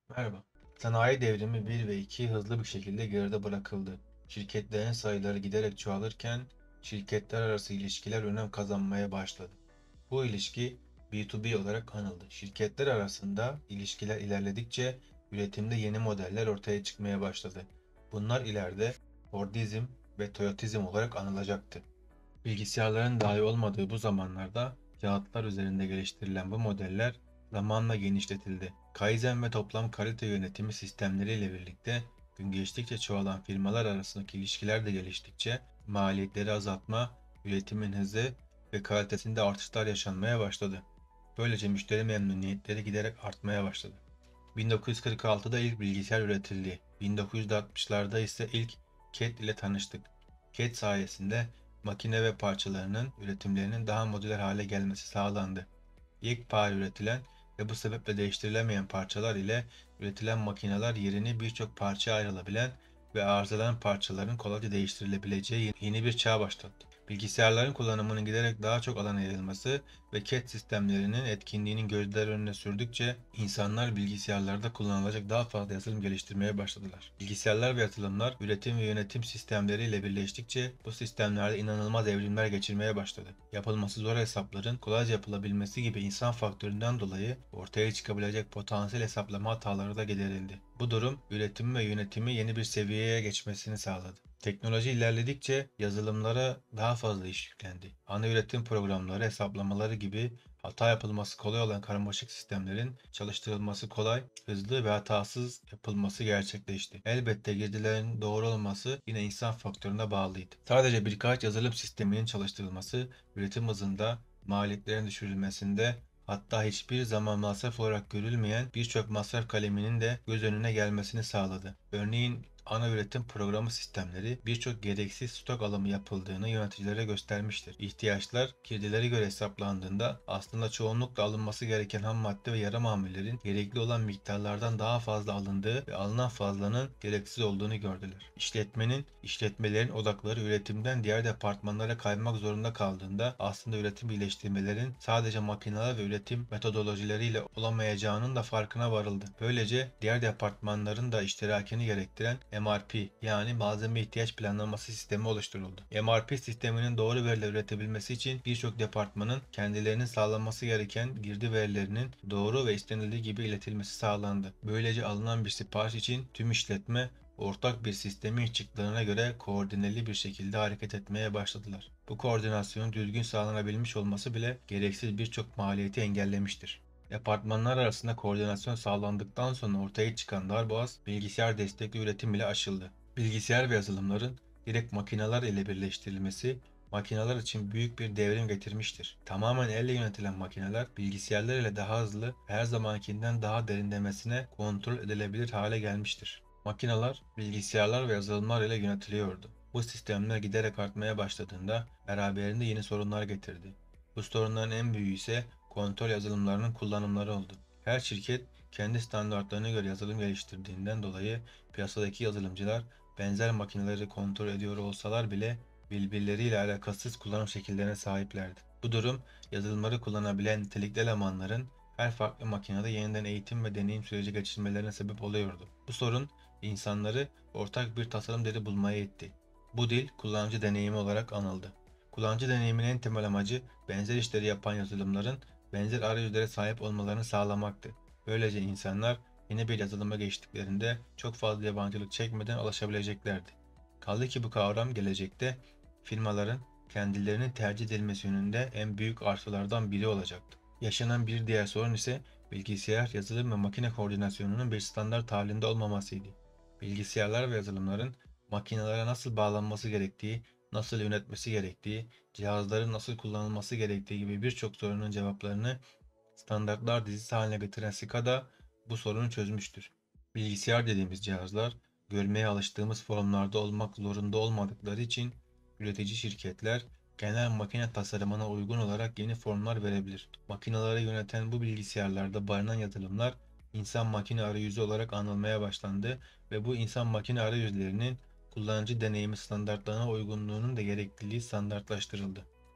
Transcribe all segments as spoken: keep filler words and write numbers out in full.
Merhaba. Sanayi devrimi bir ve iki hızlı bir şekilde geride bırakıldı. Şirketlerin sayıları giderek çoğalırken şirketler arası ilişkiler önem kazanmaya başladı. Bu ilişki B iki B olarak anıldı. Şirketler arasında ilişkiler ilerledikçe üretimde yeni modeller ortaya çıkmaya başladı. Bunlar ileride Fordizm ve Toyotizm olarak anılacaktı. Bilgisayarların dahi olmadığı bu zamanlarda kağıtlar üzerinde geliştirilen bu modeller zamanla genişletildi. Kaizen ve toplam kalite yönetimi sistemleriyle birlikte gün geçtikçe çoğalan firmalar arasındaki ilişkiler de geliştikçe maliyetleri azaltma, üretimin hızı ve kalitesinde artışlar yaşanmaya başladı. Böylece müşteri memnuniyetleri giderek artmaya başladı. bin dokuz yüz kırk altıda ilk bilgisayar üretildi. bin dokuz yüz altmışlarda ise ilk C A D ile tanıştık. C A D sayesinde makine ve parçalarının üretimlerinin daha modüler hale gelmesi sağlandı. Yekpare üretilen ve bu sebeple değiştirilemeyen parçalar ile üretilen makineler yerini birçok parçaya ayrılabilen ve arızalanan parçaların kolayca değiştirilebileceği yeni bir çağ başlattı. Bilgisayarların kullanımının giderek daha çok alana yayılması ve C A D sistemlerinin etkinliğinin gözler önüne sürdükçe insanlar bilgisayarlarda kullanılacak daha fazla yazılım geliştirmeye başladılar. Bilgisayarlar ve yazılımlar üretim ve yönetim sistemleriyle birleştikçe bu sistemlerde inanılmaz evrimler geçirmeye başladı. Yapılması zor hesapların kolayca yapılabilmesi gibi insan faktöründen dolayı ortaya çıkabilecek potansiyel hesaplama hataları da giderildi. Bu durum üretimi ve yönetimi yeni bir seviyeye geçmesini sağladı. Teknoloji ilerledikçe yazılımlara daha fazla iş yüklendi. Ana üretim programları, hesaplamaları gibi hata yapılması kolay olan karmaşık sistemlerin çalıştırılması kolay, hızlı ve hatasız yapılması gerçekleşti. Elbette girdilerin doğru olması yine insan faktörüne bağlıydı. Sadece birkaç yazılım sisteminin çalıştırılması üretim hızında, maliyetlerin düşürülmesinde, hatta hiçbir zaman masraf olarak görülmeyen birçok masraf kaleminin de göz önüne gelmesini sağladı. Örneğin ana üretim programı sistemleri birçok gereksiz stok alımı yapıldığını yöneticilere göstermiştir. İhtiyaçlar girdilere göre hesaplandığında aslında çoğunlukla alınması gereken ham madde ve yarı mamullerin gerekli olan miktarlardan daha fazla alındığı ve alınan fazlanın gereksiz olduğunu gördüler. İşletmenin, işletmelerin odakları üretimden diğer departmanlara kaymak zorunda kaldığında aslında üretim birleştirmelerin sadece makineler ve üretim metodolojileriyle olamayacağının da farkına varıldı. Böylece diğer departmanların da iştirakini gerektiren M R P yani malzeme ihtiyaç planlaması sistemi oluşturuldu. M R P sisteminin doğru veriler üretebilmesi için birçok departmanın kendilerinin sağlaması gereken girdi verilerinin doğru ve istenildiği gibi iletilmesi sağlandı. Böylece alınan bir sipariş için tüm işletme ortak bir sistemin çıktığına göre koordineli bir şekilde hareket etmeye başladılar. Bu koordinasyonun düzgün sağlanabilmiş olması bile gereksiz birçok maliyeti engellemiştir. Departmanlar arasında koordinasyon sağlandıktan sonra ortaya çıkan darboğaz bilgisayar destekli üretim ile aşıldı. Bilgisayar ve yazılımların direkt makineler ile birleştirilmesi makineler için büyük bir devrim getirmiştir. Tamamen elle yönetilen makineler bilgisayarlar ile daha hızlı, her zamankinden daha derinlemesine kontrol edilebilir hale gelmiştir. Makineler, bilgisayarlar ve yazılımlar ile yönetiliyordu. Bu sistemler giderek artmaya başladığında beraberinde yeni sorunlar getirdi. Bu sorunların en büyüğü ise kontrol yazılımlarının kullanımları oldu. Her şirket kendi standartlarına göre yazılım geliştirdiğinden dolayı piyasadaki yazılımcılar benzer makineleri kontrol ediyor olsalar bile birbirleriyle alakasız kullanım şekillerine sahiplerdi. Bu durum yazılımları kullanabilen nitelikli elemanların her farklı makinede yeniden eğitim ve deneyim süreci geçirmelerine sebep oluyordu. Bu sorun insanları ortak bir tasarım dili bulmaya itti. Bu dil kullanıcı deneyimi olarak anıldı. Kullanıcı deneyiminin en temel amacı benzer işleri yapan yazılımların benzer arayüzlere sahip olmalarını sağlamaktı. Böylece insanlar yeni bir yazılıma geçtiklerinde çok fazla yabancılık çekmeden alışabileceklerdi. Kaldı ki bu kavram gelecekte firmaların kendilerinin tercih edilmesi yönünde en büyük artılardan biri olacaktı. Yaşanan bir diğer sorun ise bilgisayar, yazılım ve makine koordinasyonunun bir standart halinde olmamasıydı. Bilgisayarlar ve yazılımların makinelere nasıl bağlanması gerektiği, nasıl yönetmesi gerektiği, cihazların nasıl kullanılması gerektiği gibi birçok sorunun cevaplarını standartlar dizisi haline getiren SCADA bu sorunu çözmüştür. Bilgisayar dediğimiz cihazlar görmeye alıştığımız formlarda olmak zorunda olmadıkları için üretici şirketler genel makine tasarımına uygun olarak yeni formlar verebilir. Makineleri yöneten bu bilgisayarlarda barınan yazılımlar insan makine arayüzü olarak anılmaya başlandı ve bu insan makine arayüzlerinin kullanıcı deneyimi standartlarına uygunluğunun da gerekliliği standartlaştırıldı.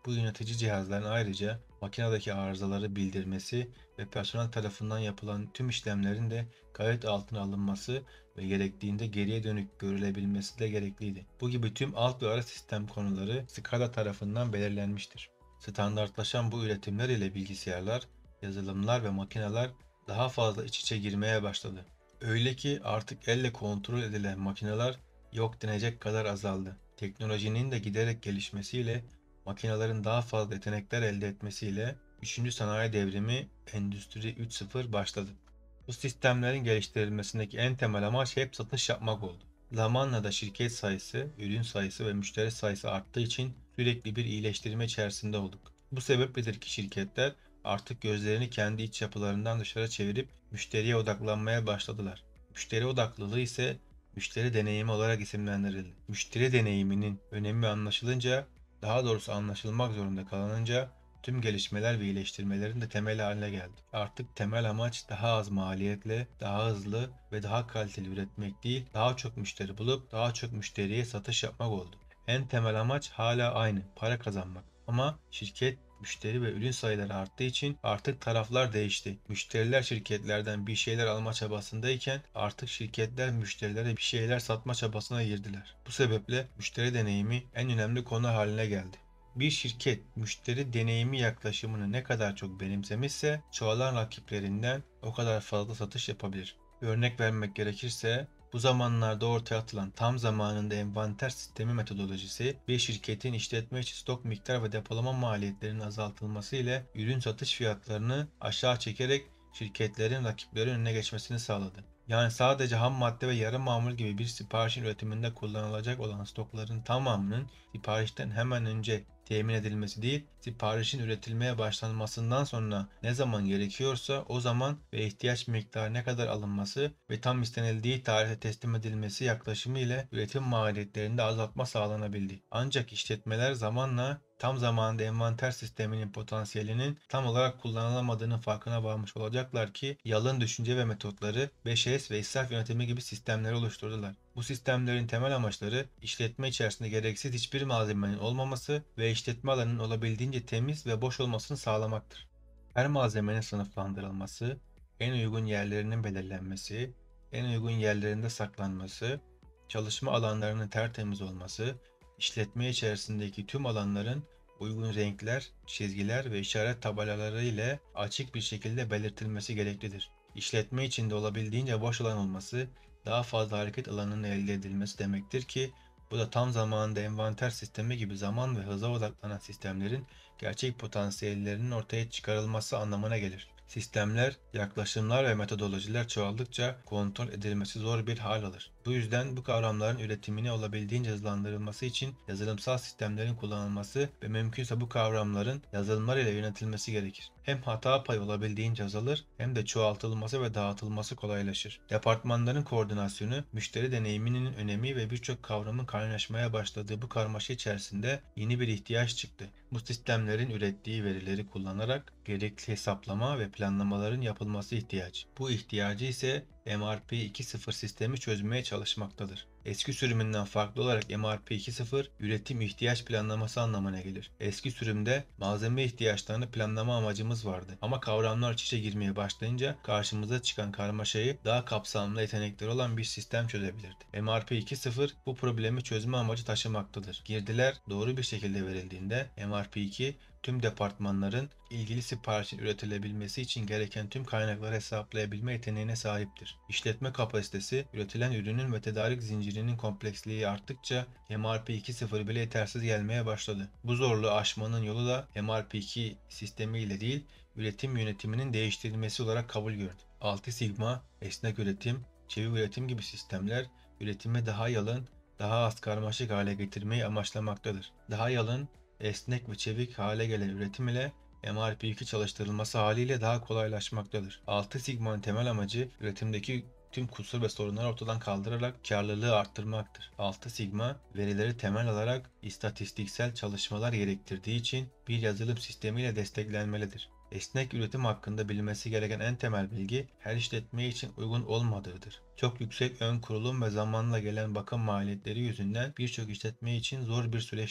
Bu yönetici cihazların ayrıca makinedeki arızaları bildirmesi ve personel tarafından yapılan tüm işlemlerin de kayıt altına alınması ve gerektiğinde geriye dönük görülebilmesi de gerekliydi. Bu gibi tüm alt ve ara sistem konuları SCADA tarafından belirlenmiştir. Standartlaşan bu üretimler ile bilgisayarlar, yazılımlar ve makineler daha fazla iç içe girmeye başladı. Öyle ki artık elle kontrol edilen makineler yok denecek kadar azaldı. Teknolojinin de giderek gelişmesiyle, makinelerin daha fazla yetenekler elde etmesiyle üçüncü sanayi devrimi Endüstri üç nokta sıfır başladı. Bu sistemlerin geliştirilmesindeki en temel amaç hep satış yapmak oldu. Zamanla da şirket sayısı, ürün sayısı ve müşteri sayısı arttığı için sürekli bir iyileştirme içerisinde olduk. Bu sebepledir ki şirketler artık gözlerini kendi iç yapılarından dışarı çevirip müşteriye odaklanmaya başladılar. Müşteri odaklılığı ise müşteri deneyimi olarak isimlendirildi. Müşteri deneyiminin önemi anlaşılınca, daha doğrusu anlaşılmak zorunda kalınınca tüm gelişmeler ve iyileştirmelerin de temeli haline geldi. Artık temel amaç daha az maliyetle, daha hızlı ve daha kaliteli üretmek değil, daha çok müşteri bulup daha çok müşteriye satış yapmak oldu. En temel amaç hala aynı, para kazanmak. Ama şirket müşteri ve ürün sayıları arttığı için artık taraflar değişti. Müşteriler şirketlerden bir şeyler alma çabasındayken artık şirketler müşterilere bir şeyler satma çabasına girdiler. Bu sebeple müşteri deneyimi en önemli konu haline geldi. Bir şirket müşteri deneyimi yaklaşımını ne kadar çok benimsemişse çoğalan rakiplerinden o kadar fazla satış yapabilir. Örnek vermek gerekirse bu zamanlarda ortaya atılan tam zamanında envanter sistemi metodolojisi bir şirketin işletme içi stok miktar ve depolama maliyetlerinin azaltılması ile ürün satış fiyatlarını aşağı çekerek şirketlerin rakiplerin önüne geçmesini sağladı. Yani sadece ham madde ve yarı mamul gibi bir siparişin üretiminde kullanılacak olan stokların tamamının siparişten hemen önce temin edilmesi değil, siparişin üretilmeye başlanmasından sonra ne zaman gerekiyorsa o zaman ve ihtiyaç miktarı ne kadar alınması ve tam istenildiği tarihte teslim edilmesi yaklaşımı ile üretim maliyetlerinde azaltma sağlanabildi. Ancak işletmeler zamanla tam zamanında envanter sisteminin potansiyelinin tam olarak kullanılamadığının farkına varmış olacaklar ki yalın düşünce ve metotları beş S ve israf yönetimi gibi sistemleri oluşturdular. Bu sistemlerin temel amaçları işletme içerisinde gereksiz hiçbir malzemenin olmaması ve işletme alanının olabildiğince temiz ve boş olmasını sağlamaktır. Her malzemenin sınıflandırılması, en uygun yerlerinin belirlenmesi, en uygun yerlerinde saklanması, çalışma alanlarının tertemiz olması, işletme içerisindeki tüm alanların uygun renkler, çizgiler ve işaret tabelaları ile açık bir şekilde belirtilmesi gereklidir. İşletme içinde olabildiğince boş alan olması, daha fazla hareket alanının elde edilmesi demektir ki bu da tam zamanında envanter sistemi gibi zaman ve hıza odaklanan sistemlerin gerçek potansiyellerinin ortaya çıkarılması anlamına gelir. Sistemler, yaklaşımlar ve metodolojiler çoğaldıkça kontrol edilmesi zor bir hal alır. Bu yüzden bu kavramların üretimini olabildiğince hızlandırılması için yazılımsal sistemlerin kullanılması ve mümkünse bu kavramların yazılımlar ile yönetilmesi gerekir. Hem hata payı olabildiğince azalır hem de çoğaltılması ve dağıtılması kolaylaşır. Departmanların koordinasyonu, müşteri deneyiminin önemi ve birçok kavramın kaynaşmaya başladığı bu karmaşa içerisinde yeni bir ihtiyaç çıktı. Bu sistemlerin ürettiği verileri kullanarak gerekli hesaplama ve planlamaların yapılması ihtiyacı. Bu ihtiyacı ise M R P iki nokta sıfır sistemi çözmeye çalışmaktadır. Eski sürümünden farklı olarak M R P iki nokta sıfır üretim ihtiyaç planlaması anlamına gelir. Eski sürümde malzeme ihtiyaçlarını planlama amacımız vardı. Ama kavramlar iç içe girmeye başlayınca karşımıza çıkan karmaşayı daha kapsamlı yetenekleri olan bir sistem çözebilirdi. M R P iki nokta sıfır bu problemi çözme amacı taşımaktadır. Girdiler doğru bir şekilde verildiğinde M R P iki tüm departmanların ilgili siparişin üretilebilmesi için gereken tüm kaynakları hesaplayabilme yeteneğine sahiptir. İşletme kapasitesi, üretilen ürünün ve tedarik zincirinin kompleksliği arttıkça M R P iki nokta sıfır bile yetersiz gelmeye başladı. Bu zorluğu aşmanın yolu da M R P iki sistemiyle değil, üretim yönetiminin değiştirilmesi olarak kabul gördü. altı Sigma, esnek üretim, çevik üretim gibi sistemler üretimi daha yalın, daha az karmaşık hale getirmeyi amaçlamaktadır. Daha yalın, esnek ve çevik hale gelen üretim ile M R P iki çalıştırılması haliyle daha kolaylaşmaktadır. altı Sigma'nın temel amacı üretimdeki tüm kusur ve sorunları ortadan kaldırarak karlılığı arttırmaktır. altı Sigma verileri temel alarak istatistiksel çalışmalar gerektirdiği için bir yazılım sistemiyle desteklenmelidir. Esnek üretim hakkında bilinmesi gereken en temel bilgi her işletme için uygun olmadığıdır. Çok yüksek ön kurulum ve zamanla gelen bakım maliyetleri yüzünden birçok işletme için zor bir süreçtir.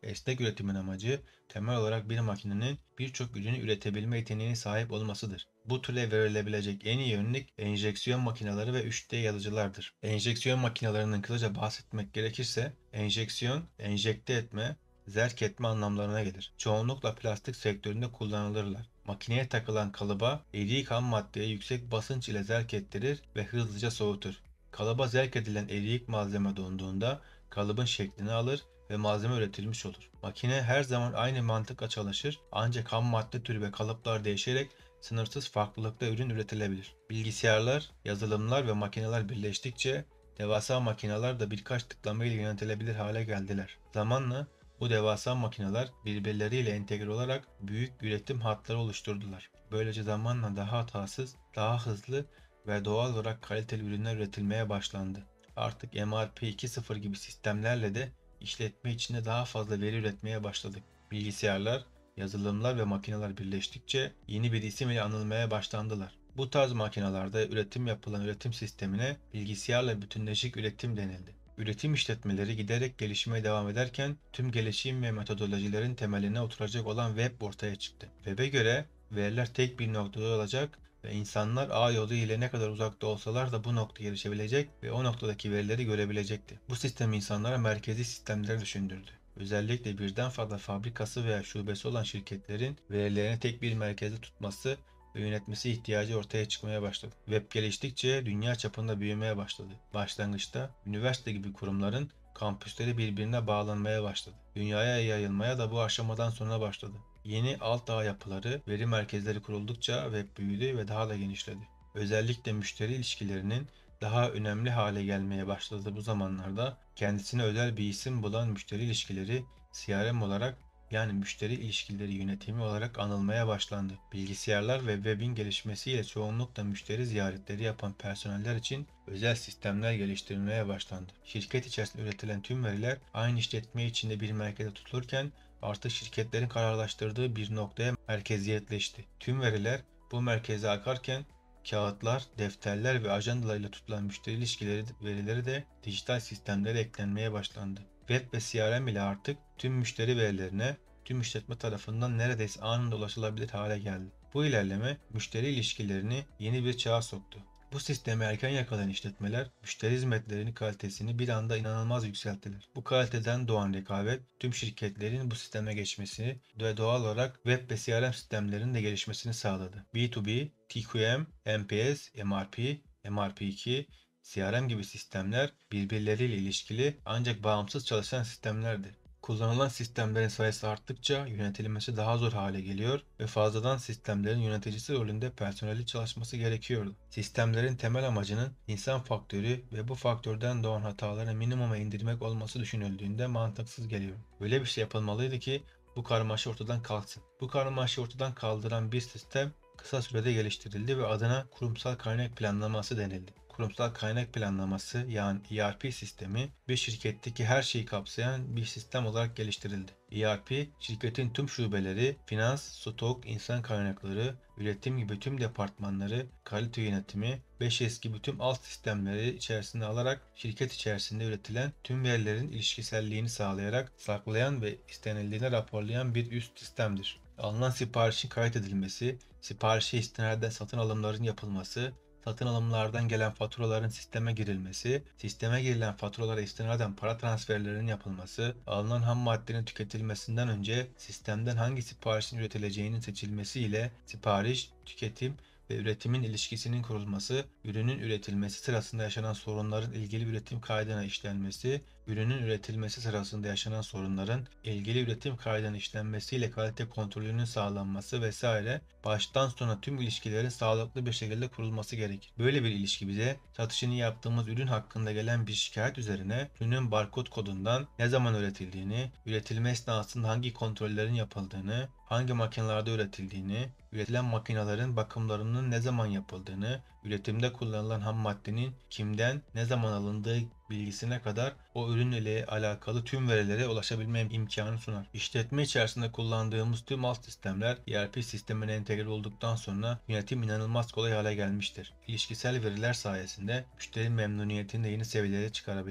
Esnek üretimin amacı temel olarak bir makinenin birçok ürünü üretebilme yeteneğine sahip olmasıdır. Bu türe verilebilecek en iyi örnek enjeksiyon makineleri ve üç D yazıcılardır. Enjeksiyon makinelerinin kısaca bahsetmek gerekirse, enjeksiyon, enjekte etme, zerk etme anlamlarına gelir. Çoğunlukla plastik sektöründe kullanılırlar. Makineye takılan kalıba eriği ham maddeye yüksek basınç ile zerk ettirir ve hızlıca soğutur. Kalıba zerk edilen eriyik malzeme donduğunda kalıbın şeklini alır ve malzeme üretilmiş olur. Makine her zaman aynı mantıkla çalışır, ancak ham madde türü ve kalıplar değişerek sınırsız farklılıkta ürün üretilebilir. Bilgisayarlar, yazılımlar ve makineler birleştikçe devasa makineler de birkaç tıklama ile yönetilebilir hale geldiler. Zamanla bu devasa makineler birbirleriyle entegre olarak büyük üretim hatları oluşturdular. Böylece zamanla daha hatasız, daha hızlı ve doğal olarak kaliteli ürünler üretilmeye başlandı. Artık M R P iki nokta sıfır gibi sistemlerle de işletme içinde daha fazla veri üretmeye başladık. Bilgisayarlar, yazılımlar ve makineler birleştikçe yeni bir isim ile anılmaya başlandılar. Bu tarz makinelerde üretim yapılan üretim sistemine bilgisayarla bütünleşik üretim denildi. Üretim işletmeleri giderek gelişmeye devam ederken tüm gelişim ve metodolojilerin temeline oturacak olan web ortaya çıktı. Web'e göre veriler tek bir noktada olacak ve insanlar ağ yolu ile ne kadar uzakta olsalar da bu noktaya erişebilecek ve o noktadaki verileri görebilecekti. Bu sistem insanlara merkezi sistemleri düşündürdü. Özellikle birden fazla fabrikası veya şubesi olan şirketlerin verilerini tek bir merkezde tutması ve yönetmesi ihtiyacı ortaya çıkmaya başladı. Web geliştikçe dünya çapında büyümeye başladı. Başlangıçta üniversite gibi kurumların kampüsleri birbirine bağlanmaya başladı. Dünyaya yayılmaya da bu aşamadan sonra başladı. Yeni alt ağ yapıları, veri merkezleri kuruldukça web büyüdü ve daha da genişledi. Özellikle müşteri ilişkilerinin daha önemli hale gelmeye başladığı bu zamanlarda kendisine özel bir isim bulan müşteri ilişkileri C R M olarak, yani müşteri ilişkileri yönetimi olarak anılmaya başlandı. Bilgisayarlar ve webin gelişmesiyle çoğunlukla müşteri ziyaretleri yapan personeller için özel sistemler geliştirilmeye başlandı. Şirket içerisinde üretilen tüm veriler aynı işletme içinde bir merkeze tutulurken artık şirketlerin kararlaştırdığı bir noktaya merkeziyetleşti. Tüm veriler bu merkeze akarken kağıtlar, defterler ve ajandalarıyla tutulan müşteri ilişkileri verileri de dijital sistemlere eklenmeye başlandı. Web ve C R M ile artık tüm müşteri verilerine tüm işletme tarafından neredeyse anında ulaşılabilir hale geldi. Bu ilerleme müşteri ilişkilerini yeni bir çağa soktu. Bu sistemi erken yakalayan işletmeler müşteri hizmetlerinin kalitesini bir anda inanılmaz yükselttiler. Bu kaliteden doğan rekabet tüm şirketlerin bu sisteme geçmesini ve doğal olarak web ve C R M sistemlerinin de gelişmesini sağladı. B iki B, T Q M, M P S, M R P, M R P iki, C R M gibi sistemler birbirleriyle ilişkili ancak bağımsız çalışan sistemlerdi. Kullanılan sistemlerin sayısı arttıkça yönetilmesi daha zor hale geliyor ve fazladan sistemlerin yöneticisi rolünde personeli çalışması gerekiyordu. Sistemlerin temel amacının insan faktörü ve bu faktörden doğan hataları minimuma indirmek olması düşünüldüğünde mantıksız geliyor. Böyle bir şey yapılmalıydı ki bu karmaşa ortadan kalksın. Bu karmaşayı ortadan kaldıran bir sistem kısa sürede geliştirildi ve adına kurumsal kaynak planlaması denildi. Kurumsal kaynak planlaması, yani E R P sistemi bir şirketteki her şeyi kapsayan bir sistem olarak geliştirildi. E R P, şirketin tüm şubeleri, finans, stok, insan kaynakları, üretim gibi tüm departmanları, kalite yönetimi, beş S gibi tüm alt sistemleri içerisine alarak şirket içerisinde üretilen tüm verilerin ilişkiselliğini sağlayarak saklayan ve istenildiğini raporlayan bir üst sistemdir. Alınan siparişin kaydedilmesi, siparişe istinaden satın alımların yapılması, satın alımlardan gelen faturaların sisteme girilmesi, sisteme girilen faturalara istinaden para transferlerinin yapılması, alınan ham maddenin tüketilmesinden önce sistemden hangi siparişin üretileceğinin seçilmesi ile sipariş, tüketim ve üretimin ilişkisinin kurulması, ürünün üretilmesi sırasında yaşanan sorunların ilgili üretim kaydına işlenmesi, ürünün üretilmesi sırasında yaşanan sorunların ilgili üretim kaydına işlenmesiyle kalite kontrolünün sağlanması vesaire, baştan sona tüm ilişkilerin sağlıklı bir şekilde kurulması gerekir. Böyle bir ilişki bize satışını yaptığımız ürün hakkında gelen bir şikayet üzerine ürünün barkod kodundan ne zaman üretildiğini, üretilme esnasında hangi kontrollerin yapıldığını, hangi makinelerde üretildiğini, üretilen makinelerin bakımlarının ne zaman yapıldığını, üretimde kullanılan ham maddenin kimden ne zaman alındığı bilgisine kadar o ürün ile alakalı tüm verilere ulaşabilme imkanı sunar. İşletme içerisinde kullandığımız tüm alt sistemler E R P sistemine entegre olduktan sonra yönetim inanılmaz kolay hale gelmiştir. İlişkisel veriler sayesinde müşteri memnuniyetini de yeni seviyelere çıkarabildik.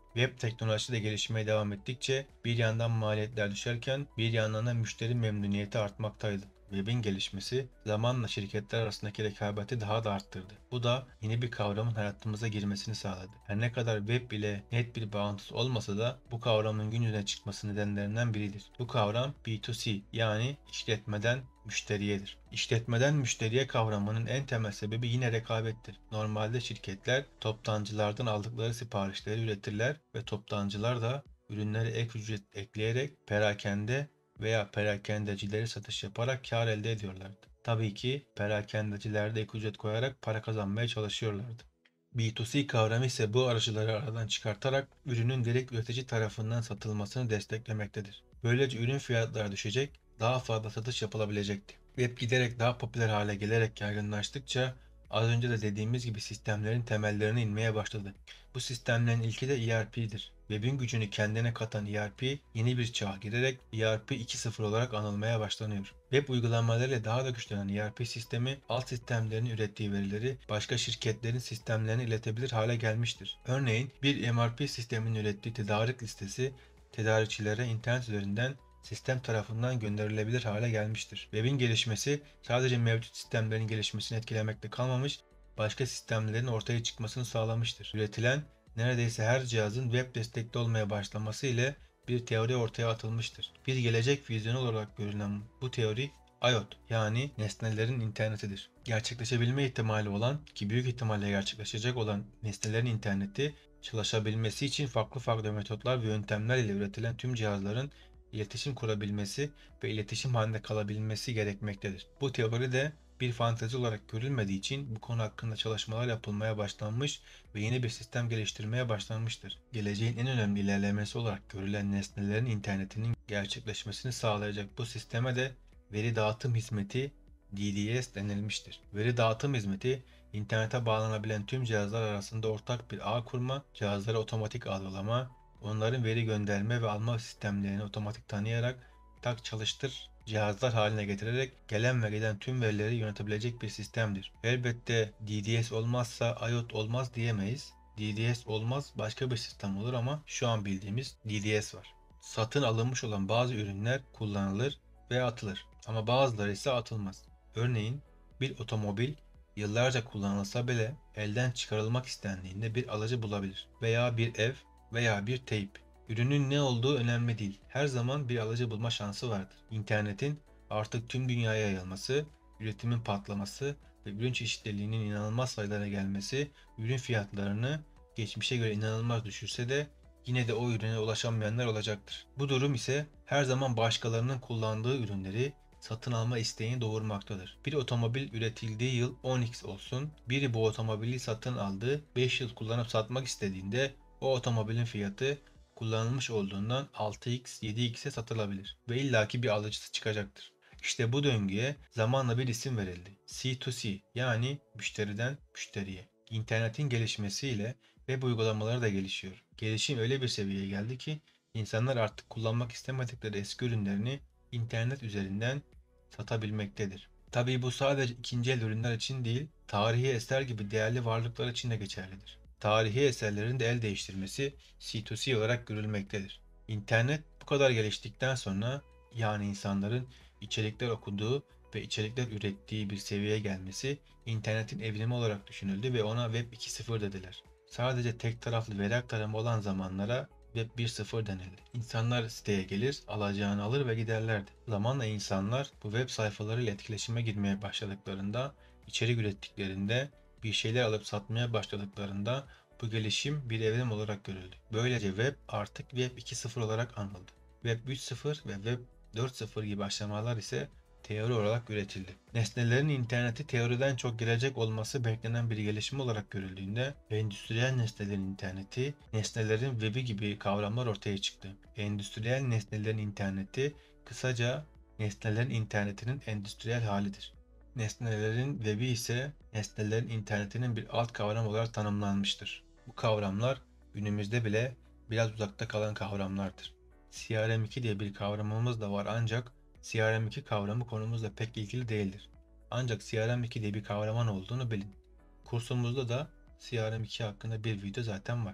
Web teknolojisi de gelişmeye devam ettikçe bir yandan maliyetler düşerken bir yandan da müşteri memnuniyeti artmaktaydı. Web'in gelişmesi zamanla şirketler arasındaki rekabeti daha da arttırdı. Bu da yeni bir kavramın hayatımıza girmesini sağladı. Her ne kadar web ile net bir bağıntısı olmasa da bu kavramın gün yüzüne çıkması nedenlerinden biridir. Bu kavram B iki C yani işletmeden müşteriyedir. İşletmeden müşteriye kavramının en temel sebebi yine rekabettir. Normalde şirketler toptancılardan aldıkları siparişleri üretirler ve toptancılar da ürünleri ek ücret ekleyerek perakende veya perakendecilere satış yaparak kar elde ediyorlardı. Tabii ki perakendeciler de ek ücret koyarak para kazanmaya çalışıyorlardı. B iki C kavramı ise bu aracıları aradan çıkartarak ürünün direkt üretici tarafından satılmasını desteklemektedir. Böylece ürün fiyatları düşecek, daha fazla satış yapılabilecekti. Web giderek daha popüler hale gelerek yaygınlaştıkça az önce de dediğimiz gibi sistemlerin temellerine inmeye başladı. Bu sistemlerin ilki de E R P'dir. Web'in gücünü kendine katan E R P yeni bir çağa girerek E R P iki nokta sıfır olarak anılmaya başlanıyor. Web uygulamalarıyla daha da güçlenen E R P sistemi alt sistemlerin ürettiği verileri başka şirketlerin sistemlerine iletebilir hale gelmiştir. Örneğin bir M R P sisteminin ürettiği tedarik listesi tedarikçilere internet üzerinden sistem tarafından gönderilebilir hale gelmiştir. Web'in gelişmesi sadece mevcut sistemlerin gelişmesini etkilemekte kalmamış, başka sistemlerin ortaya çıkmasını sağlamıştır. Üretilen neredeyse her cihazın web destekli olmaya başlaması ile bir teori ortaya atılmıştır. Bir gelecek vizyonu olarak görülen bu teori IoT yani nesnelerin internetidir. Gerçekleşebilme ihtimali olan ki büyük ihtimalle gerçekleşecek olan nesnelerin interneti çalışabilmesi için farklı farklı metotlar ve yöntemler ile üretilen tüm cihazların iletişim kurabilmesi ve iletişim halinde kalabilmesi gerekmektedir. Bu teori de bir fantezi olarak görülmediği için bu konu hakkında çalışmalar yapılmaya başlanmış ve yeni bir sistem geliştirmeye başlanmıştır. Geleceğin en önemli ilerlemesi olarak görülen nesnelerin internetinin gerçekleşmesini sağlayacak bu sisteme de veri dağıtım hizmeti D D S denilmiştir. Veri dağıtım hizmeti internete bağlanabilen tüm cihazlar arasında ortak bir ağ kurma, cihazlara otomatik algılama, onların veri gönderme ve alma sistemlerini otomatik tanıyarak tak çalıştır cihazlar haline getirerek gelen ve giden tüm verileri yönetebilecek bir sistemdir. Elbette D D S olmazsa IoT olmaz diyemeyiz. D D S olmaz başka bir sistem olur ama şu an bildiğimiz D D S var. Satın alınmış olan bazı ürünler kullanılır ve atılır ama bazıları ise atılmaz. Örneğin bir otomobil yıllarca kullanılsa bile elden çıkarılmak istendiğinde bir alıcı bulabilir veya bir ev veya bir teyp. Ürünün ne olduğu önemli değil. Her zaman bir alıcı bulma şansı vardır. İnternetin artık tüm dünyaya yayılması, üretimin patlaması ve ürün çeşitliliğinin inanılmaz sayılara gelmesi, ürün fiyatlarını geçmişe göre inanılmaz düşürse de yine de o ürüne ulaşamayanlar olacaktır. Bu durum ise her zaman başkalarının kullandığı ürünleri satın alma isteğini doğurmaktadır. Bir otomobil üretildiği yıl on x olsun, biri bu otomobili satın aldığı beş yıl kullanıp satmak istediğinde o otomobilin fiyatı kullanılmış olduğundan altı x, yedi x'e satılabilir ve illaki bir alıcısı çıkacaktır. İşte bu döngüye zamanla bir isim verildi. C to C yani müşteriden müşteriye. İnternetin gelişmesiyle web uygulamaları da gelişiyor. Gelişim öyle bir seviyeye geldi ki insanlar artık kullanmak istemedikleri eski ürünlerini internet üzerinden satabilmektedir. Tabii bu sadece ikinci el ürünler için değil, tarihi eser gibi değerli varlıklar için de geçerlidir. Tarihi eserlerin de el değiştirmesi C to C olarak görülmektedir. İnternet bu kadar geliştikten sonra yani insanların içerikler okuduğu ve içerikler ürettiği bir seviyeye gelmesi internetin evrimi olarak düşünüldü ve ona Web iki nokta sıfır dediler. Sadece tek taraflı veri aktarımı olan zamanlara Web bir nokta sıfır denildi. İnsanlar siteye gelir, alacağını alır ve giderlerdi. Zamanla insanlar bu web sayfalarıyla etkileşime girmeye başladıklarında, içerik ürettiklerinde, bir şeyler alıp satmaya başladıklarında bu gelişim bir evrim olarak görüldü. Böylece web artık Web iki nokta sıfır olarak anıldı. Web üç nokta sıfır ve Web dört nokta sıfır gibi aşamalar ise teori olarak üretildi. Nesnelerin interneti teoriden çok gelecek olması beklenen bir gelişim olarak görüldüğünde endüstriyel nesnelerin interneti, nesnelerin web'i gibi kavramlar ortaya çıktı. Endüstriyel nesnelerin interneti kısaca nesnelerin internetinin endüstriyel halidir. Nesnelerin web'i ise nesnelerin internetinin bir alt kavram olarak tanımlanmıştır. Bu kavramlar günümüzde bile biraz uzakta kalan kavramlardır. C R M iki diye bir kavramımız da var ancak C R M iki kavramı konumuzla pek ilgili değildir. Ancak C R M iki diye bir kavramın olduğunu bilin. Kursumuzda da C R M iki hakkında bir video zaten var.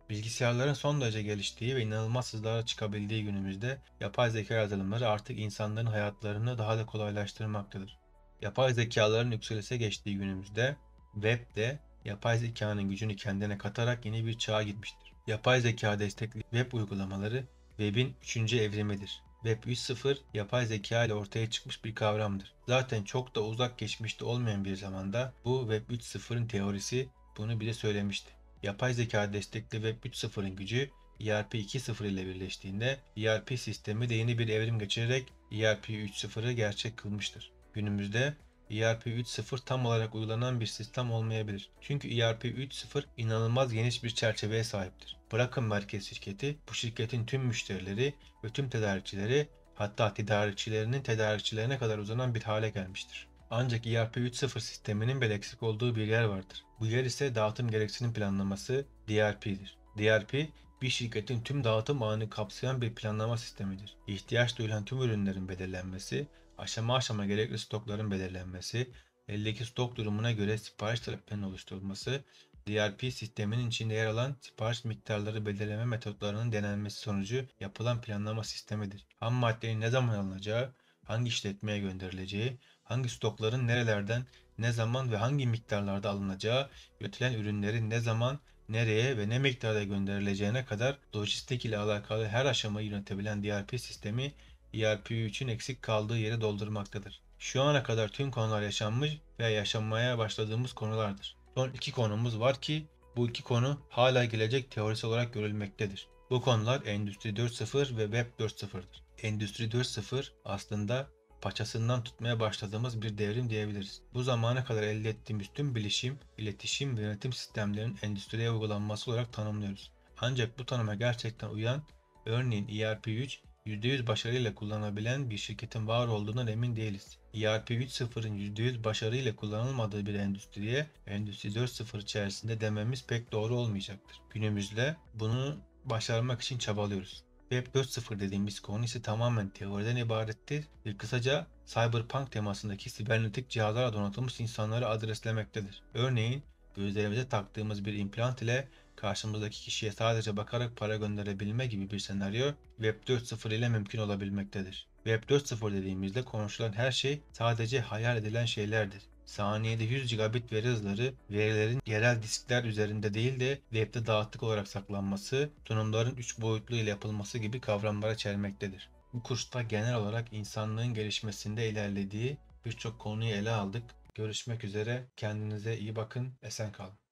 Bilgisayarların son derece geliştiği ve inanılmaz hızlara çıkabildiği günümüzde yapay zeka yazılımları artık insanların hayatlarını daha da kolaylaştırmaktadır. Yapay zekaların yükselişe geçtiği günümüzde web de yapay zekanın gücünü kendine katarak yeni bir çağa gitmiştir. Yapay zeka destekli web uygulamaları web'in üçüncü evrimidir. Web üç nokta sıfır yapay zeka ile ortaya çıkmış bir kavramdır. Zaten çok da uzak geçmişte olmayan bir zamanda bu Web üç nokta sıfırın teorisi bunu bize söylemişti. Yapay zeka destekli Web üç nokta sıfırın gücü E R P iki nokta sıfır ile birleştiğinde E R P sistemi de yeni bir evrim geçirerek E R P üç nokta sıfırı gerçek kılmıştır. Günümüzde E R P üç nokta sıfır tam olarak uygulanan bir sistem olmayabilir. Çünkü E R P üç nokta sıfır inanılmaz geniş bir çerçeveye sahiptir. Bırakın merkez şirketi, bu şirketin tüm müşterileri ve tüm tedarikçileri, hatta tedarikçilerinin tedarikçilerine kadar uzanan bir hale gelmiştir. Ancak E R P üç nokta sıfır sisteminin bir eksik olduğu bir yer vardır. Bu yer ise dağıtım gereksinim planlaması D R P'dir. D R P, bir şirketin tüm dağıtım ağını kapsayan bir planlama sistemidir. İhtiyaç duyulan tüm ürünlerin belirlenmesi, aşama aşama gerekli stokların belirlenmesi, eldeki stok durumuna göre sipariş taleplerinin oluşturulması, D R P sisteminin içinde yer alan sipariş miktarları belirleme metotlarının denenmesi sonucu yapılan planlama sistemidir. Ham maddenin ne zaman alınacağı, hangi işletmeye gönderileceği, hangi stokların nerelerden, ne zaman ve hangi miktarlarda alınacağı, üretilen ürünlerin ne zaman, nereye ve ne miktarda gönderileceğine kadar lojistik ile alakalı her aşamayı yönetebilen D R P sistemi E R P üçün eksik kaldığı yeri doldurmaktadır. Şu ana kadar tüm konular yaşanmış veya yaşanmaya başladığımız konulardır. Son iki konumuz var ki bu iki konu hala gelecek teorisi olarak görülmektedir. Bu konular Endüstri dört nokta sıfır ve Web dört nokta sıfır'dır. Endüstri dört nokta sıfır aslında paçasından tutmaya başladığımız bir devrim diyebiliriz. Bu zamana kadar elde ettiğimiz tüm bilişim, iletişim ve yönetim sistemlerinin endüstriye uygulanması olarak tanımlıyoruz. Ancak bu tanıma gerçekten uyan, örneğin E R P üç yüzde yüz başarıyla kullanabilen bir şirketin var olduğundan emin değiliz. E R P üç nokta sıfırın yüzde yüz başarıyla kullanılmadığı bir endüstriye Endüstri dört nokta sıfır içerisinde dememiz pek doğru olmayacaktır. Günümüzde bunu başarmak için çabalıyoruz. Web dört nokta sıfır dediğimiz konu ise tamamen teoriden ibarettir ve kısaca Cyberpunk temasındaki sibernetik cihazlarla donatılmış insanları adreslemektedir. Örneğin gözlerimize taktığımız bir implant ile karşımızdaki kişiye sadece bakarak para gönderebilme gibi bir senaryo Web dört nokta sıfır ile mümkün olabilmektedir. Web dört nokta sıfır dediğimizde konuşulan her şey sadece hayal edilen şeylerdir. Saniyede yüz gigabit veri hızları, verilerin yerel diskler üzerinde değil de webde dağıtık olarak saklanması, sunumların üç boyutlu ile yapılması gibi kavramlara içermektedir. Bu kursta genel olarak insanlığın gelişmesinde ilerlediği birçok konuyu ele aldık. Görüşmek üzere, kendinize iyi bakın, esen kalın.